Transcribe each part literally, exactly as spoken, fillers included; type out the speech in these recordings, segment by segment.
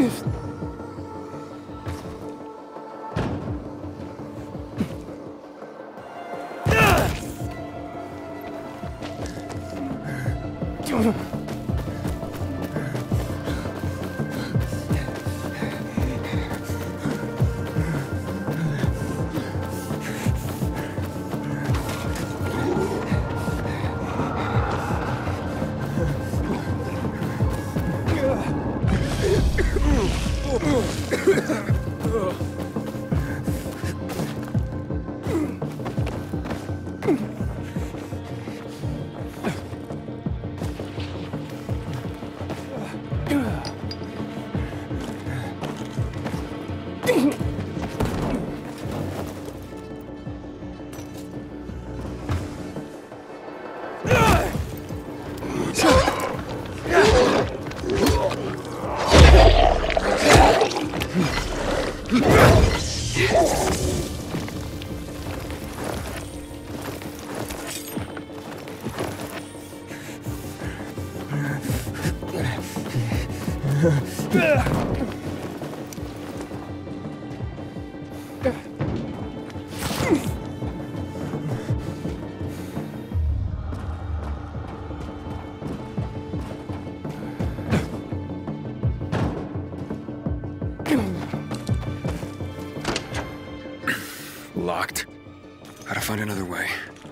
Locked. Gotta find another way.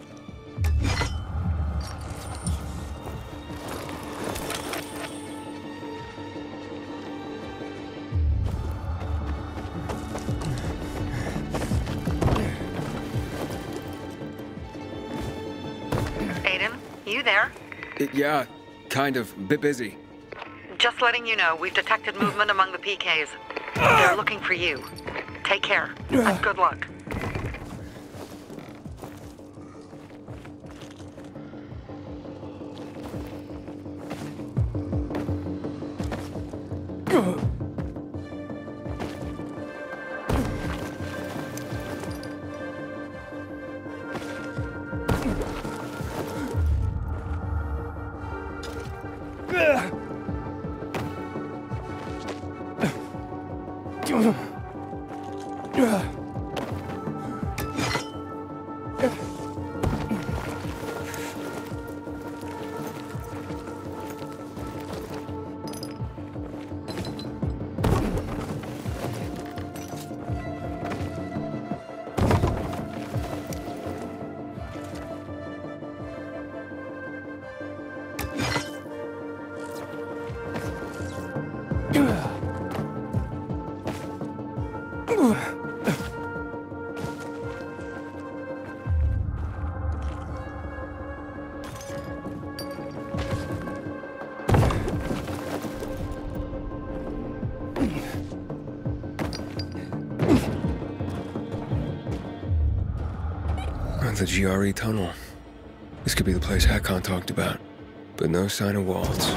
Aiden, you there? It, yeah, kind of. Bit busy. Just letting you know, we've detected movement among the P Ks. They're looking for you. Take care, and good luck. The G R E tunnel. This could be the place Hakon talked about, but no sign of Waltz.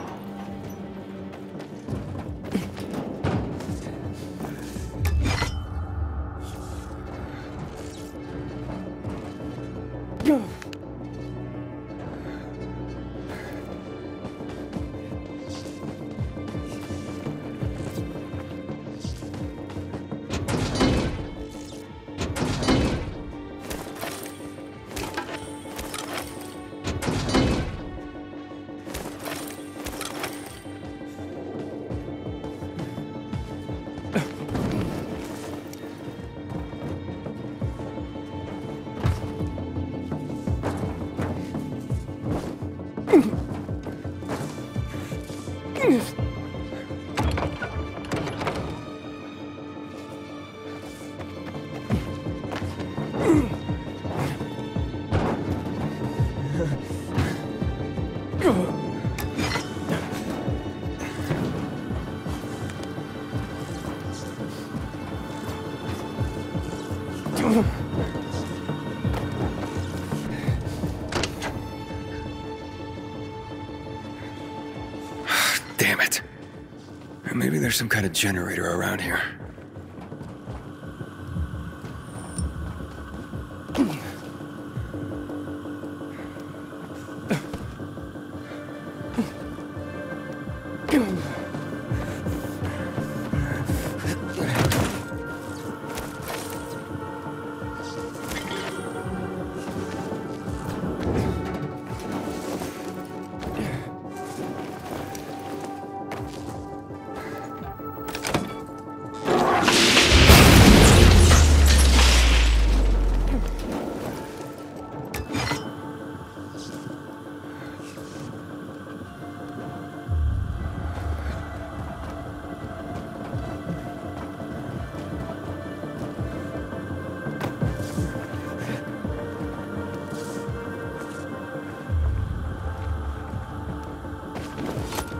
Damn it. Maybe there's some kind of generator around here.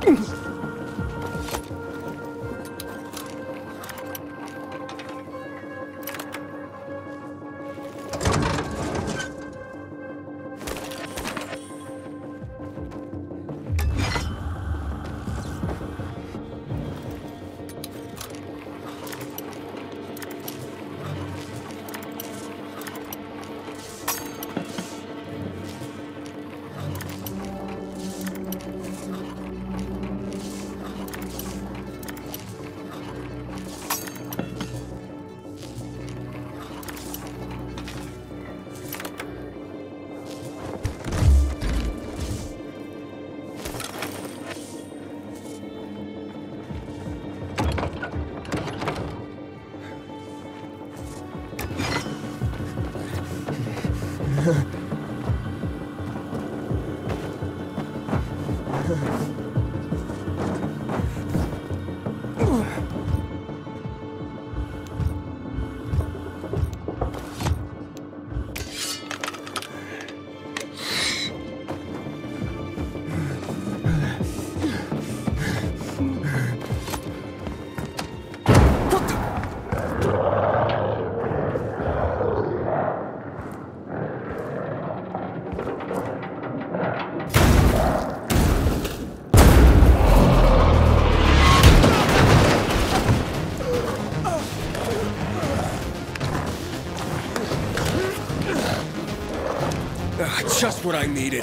Just what I needed.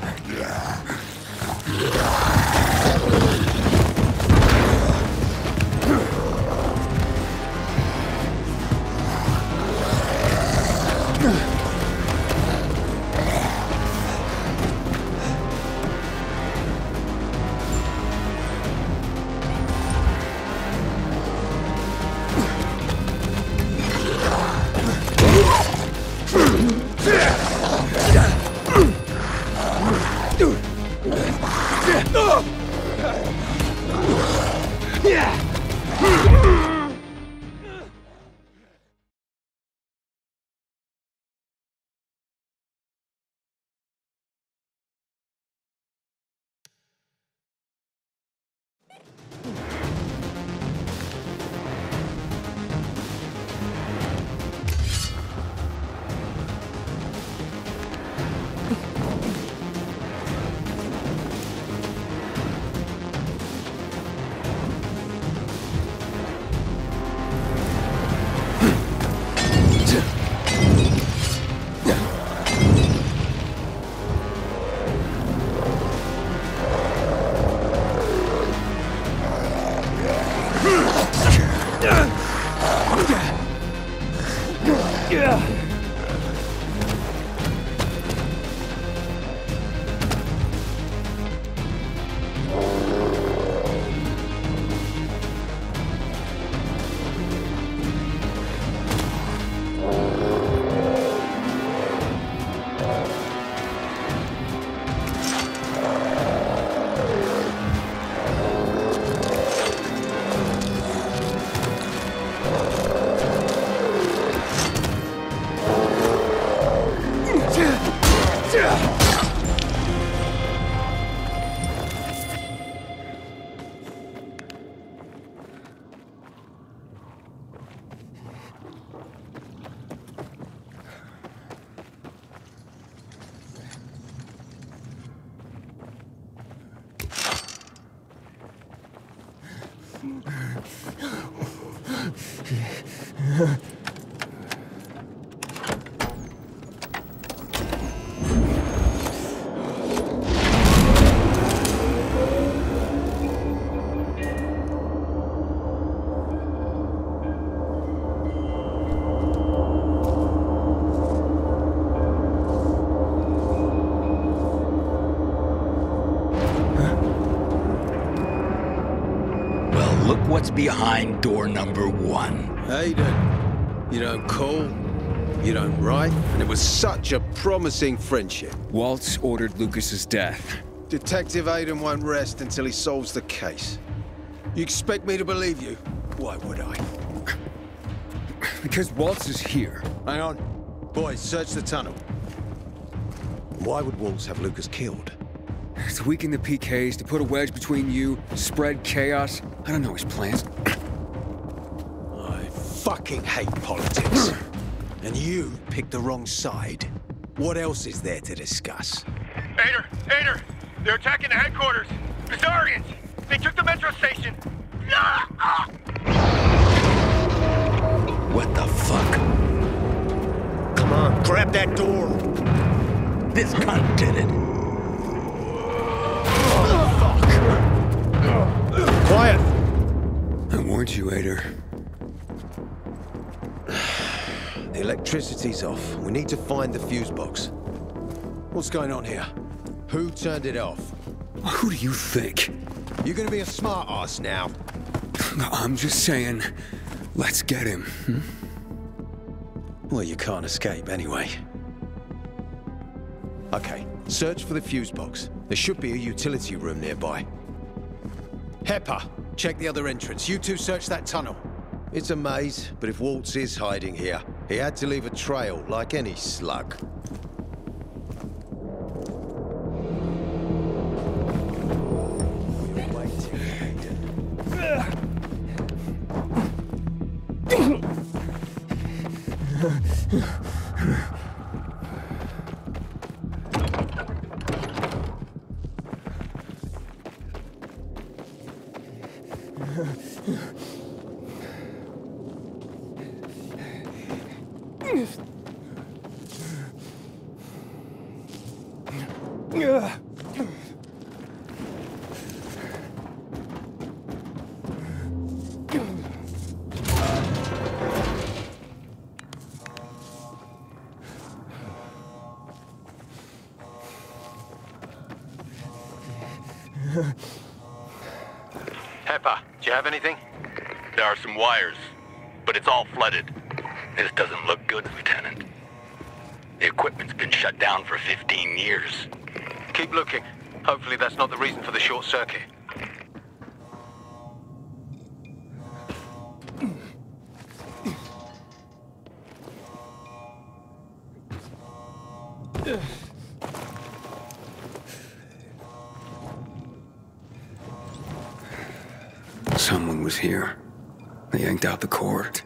What's behind door number one? Aiden, you don't call, you don't write, and it was such a promising friendship. Waltz ordered Lucas's death. Detective Aiden won't rest until he solves the case. You expect me to believe you? Why would I? Because Waltz is here. Hang on. Boys, search the tunnel. Why would Waltz have Lucas killed? To weaken the P Ks, to put a wedge between you, spread chaos. I don't know his plans. I fucking hate politics. And you picked the wrong side. What else is there to discuss? Ader! Ader! They're attacking the headquarters! Bizarrians! They took the metro station! What the fuck? Come on, grab that door. This cunt did it. Quiet! I warned you, Ader. The electricity's off. We need to find the fuse box. What's going on here? Who turned it off? Who do you think? You're gonna be a smart ass now. I'm just saying, let's get him. Hmm? Well, you can't escape anyway. Okay, search for the fuse box. There should be a utility room nearby. Hepper, check the other entrance. You two search that tunnel. It's a maze, but if Waltz is hiding here, he had to leave a trail like any slug. We're waiting, Aiden. Hepper, do you have anything? There are some wires, but it's all flooded. This doesn't look good, Lieutenant. The equipment's been shut down for fifteen years. Keep looking. Hopefully that's not the reason for the short circuit. Someone was here. They yanked out the cord.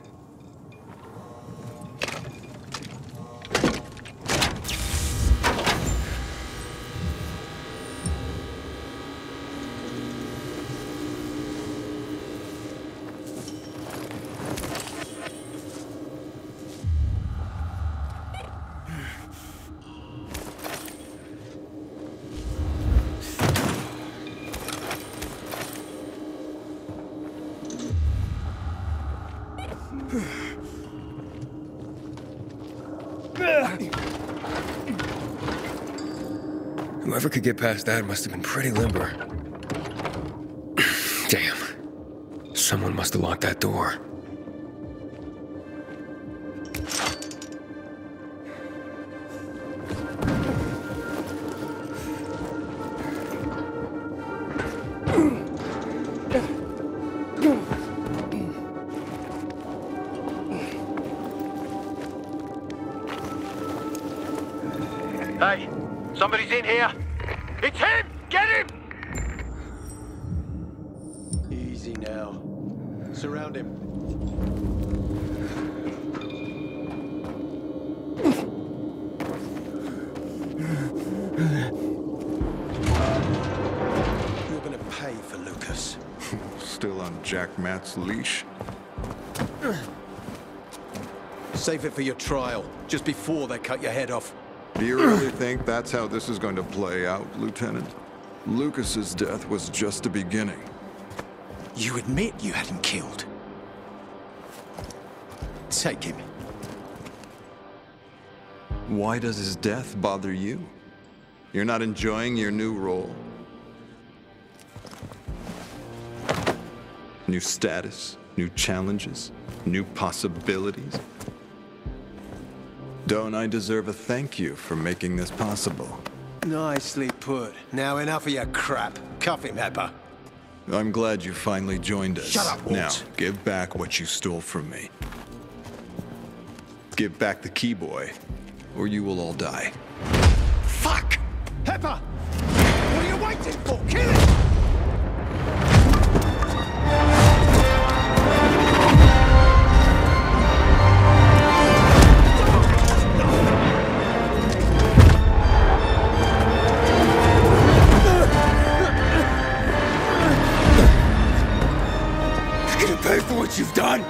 Whoever could get past that must have been pretty limber. Damn. Someone must have locked that door. Hey, somebody's in here. It's him! Get him! Easy now. Surround him. You're gonna pay for Lucas. Still on Jack Matt's leash? Save it for your trial, just before they cut your head off. Do you really think that's how this is going to play out, Lieutenant? Lucas's death was just the beginning. You admit you had him killed. Take him. Why does his death bother you? You're not enjoying your new role? New status, new challenges, new possibilities. Don't I deserve a thank you for making this possible? Nicely put. Now enough of your crap. Cuff him, Hepper. I'm glad you finally joined us. Shut up, Walt. Now, give back what you stole from me. Give back the key, boy, or you will all die. Fuck! Hepper! What are you waiting waiting for? Kill it! You're gonna pay for what you've done?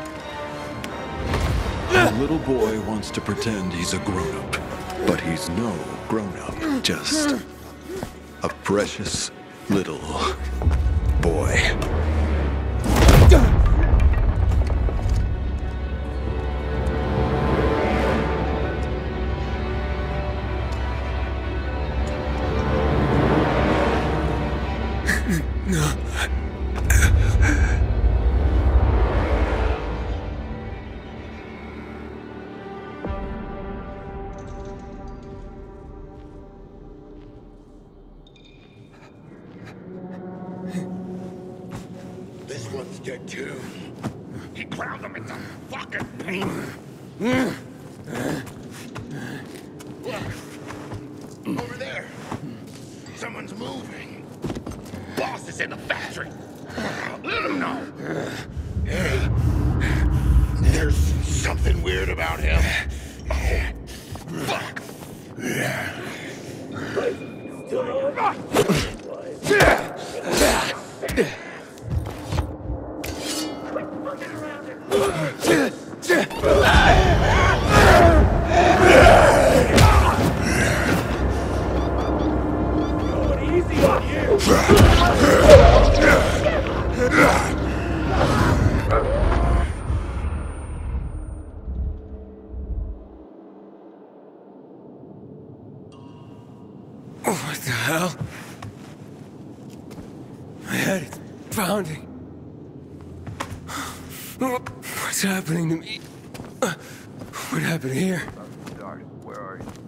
The little boy wants to pretend he's a grown-up, but he's no grown-up, just a precious little boy. This one's dead too. He ground him into fucking pain. Look. Over there. Someone's moving. Boss is in the factory. Let him know. Hey. There's something weird about him. Oh. Fuck. What the hell? My head is pounding. What's happening to me? What happened here? Dart, where are you?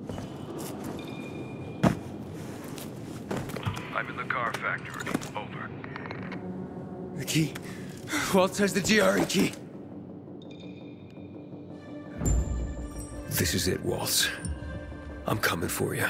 I'm in the car factory. Over. The key. Walt has the G R E key. This is it, Waltz. I'm coming for you.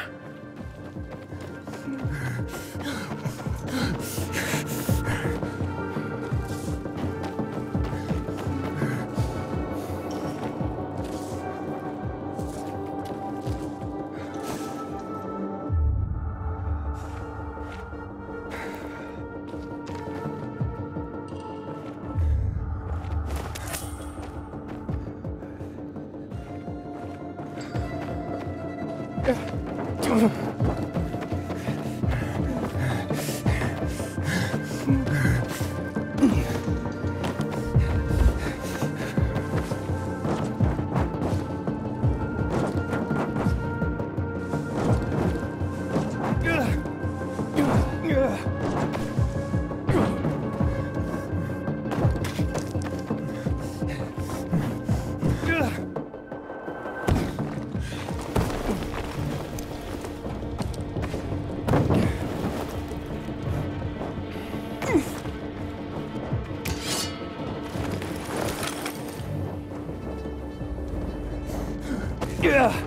Yeah.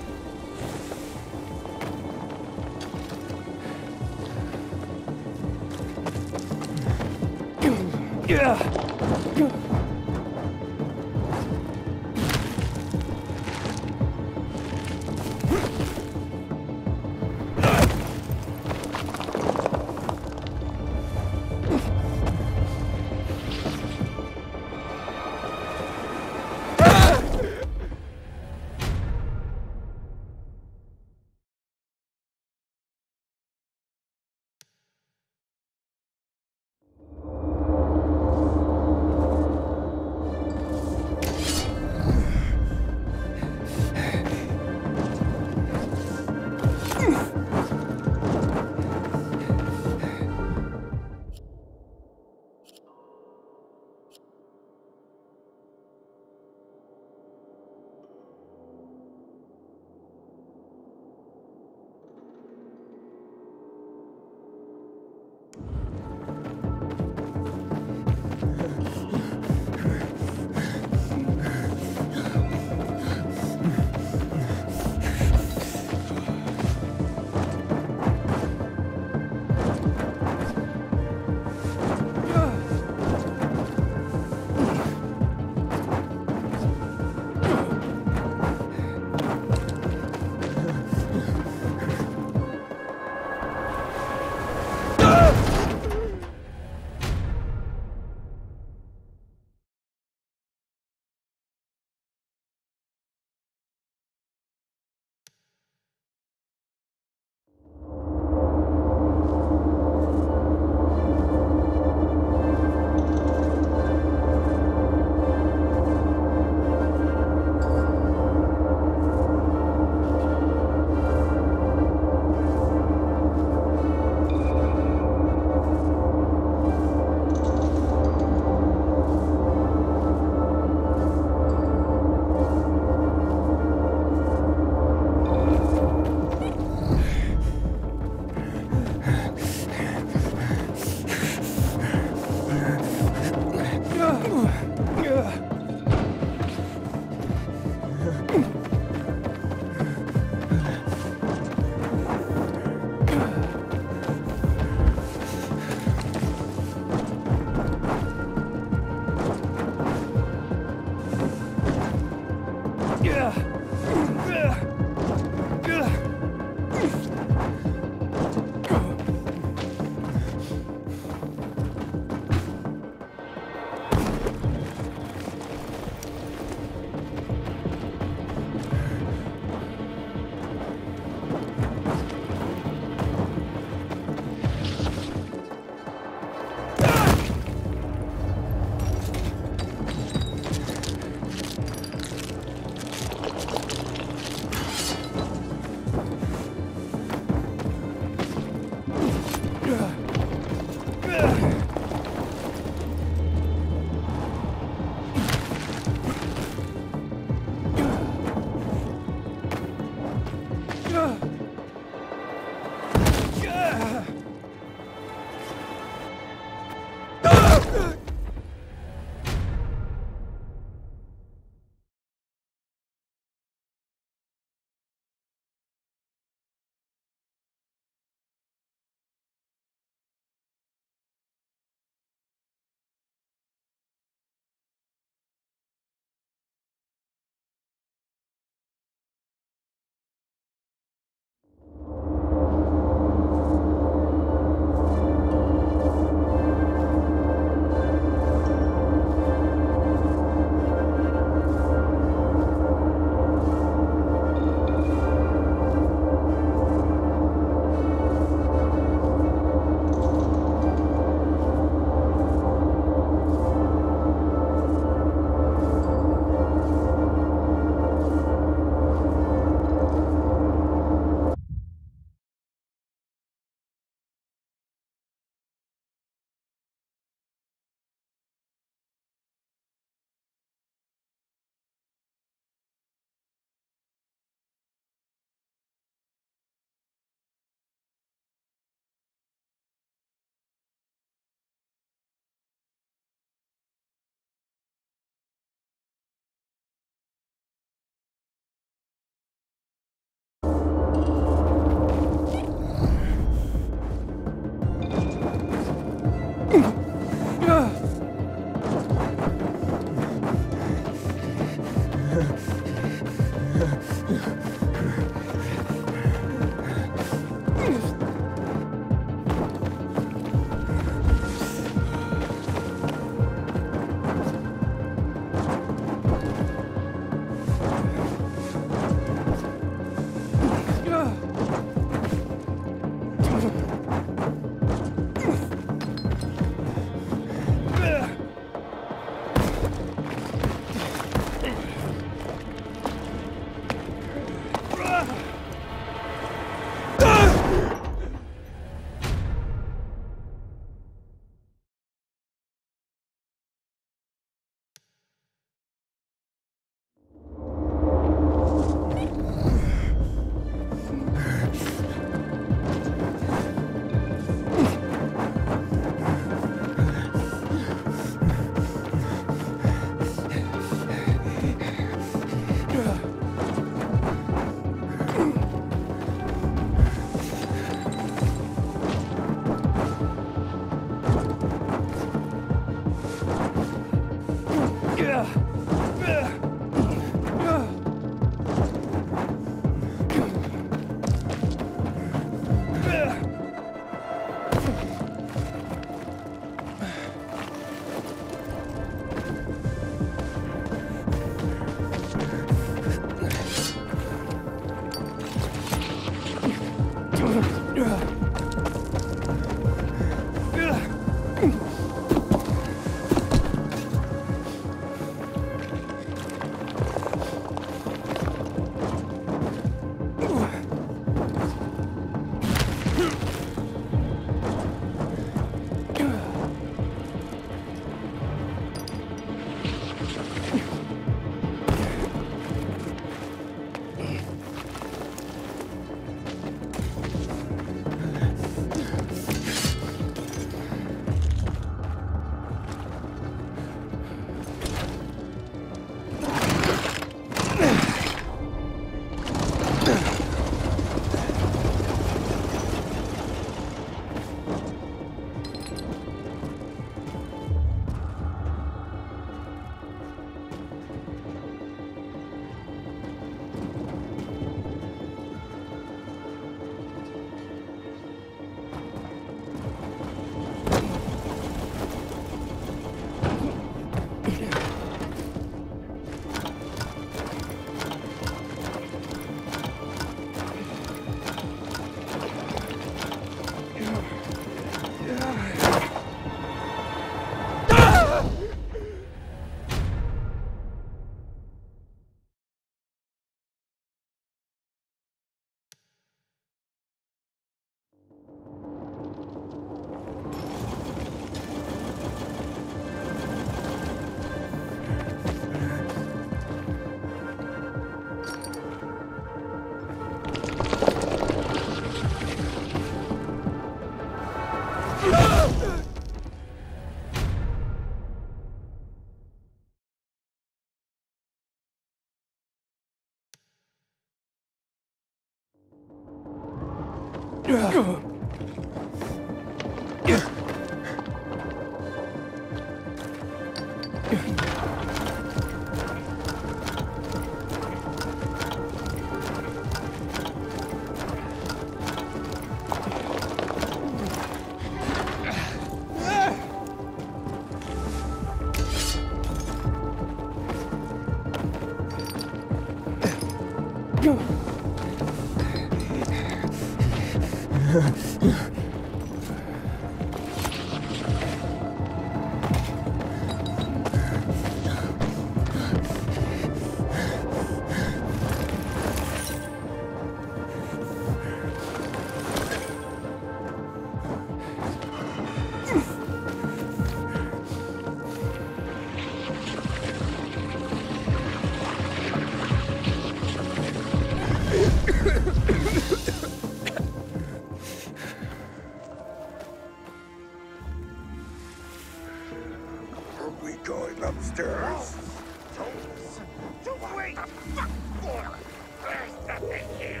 Are we going upstairs? Don't wait! Fuck for! There's nothing here!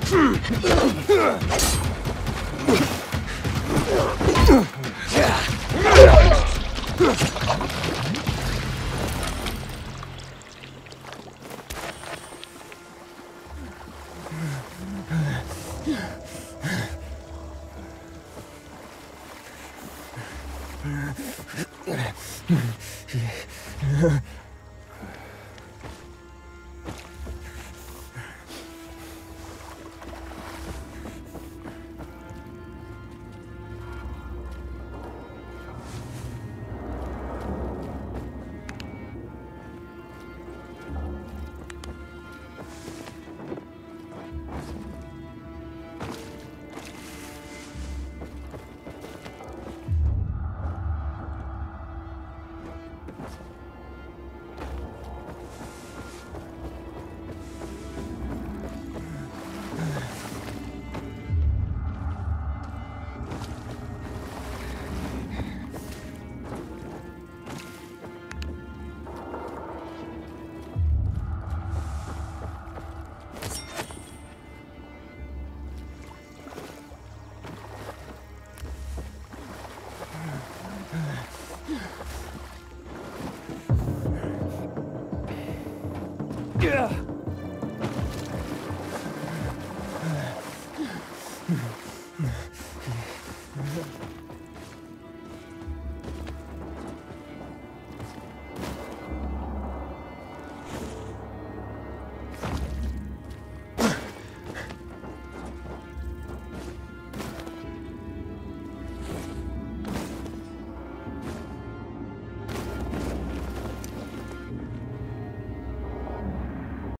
Hmm.